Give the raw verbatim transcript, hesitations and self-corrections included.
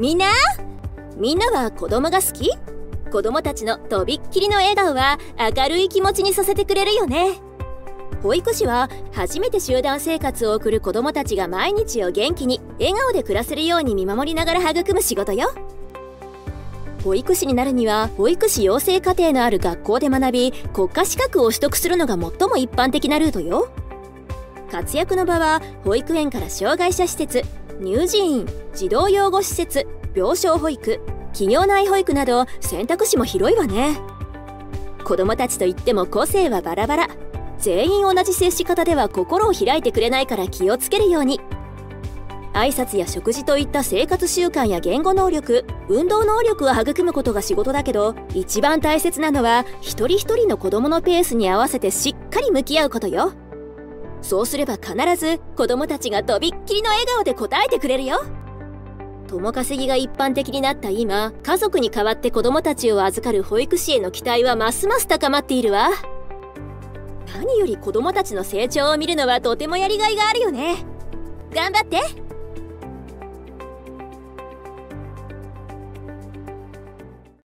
みんなみんなは子供が好き？子供たちのとびっきりの笑顔は明るい気持ちにさせてくれるよね。保育士は初めて集団生活を送る子供たちが毎日を元気に笑顔で暮らせるように見守りながら育む仕事よ。保育士になるには保育士養成課程のある学校で学び、国家資格を取得するのが最も一般的なルートよ。活躍の場は保育園から障害者施設、乳児院、児童養護施設、病床保育、企業内保育など選択肢も広いわね。子供たちといっても個性はバラバラ。全員同じ接し方では心を開いてくれないから気をつけるように。挨拶や食事といった生活習慣や言語能力、運動能力を育むことが仕事だけど、一番大切なのは一人一人の子供のペースに合わせてしっかり向き合うことよ。そうすれば必ず子供たちがとびっきりの笑顔で答えてくれるよ。共稼ぎが一般的になった今、家族に代わって子供たちを預かる保育士への期待はますます高まっているわ。何より子供たちの成長を見るのはとてもやりがいがあるよね。頑張って。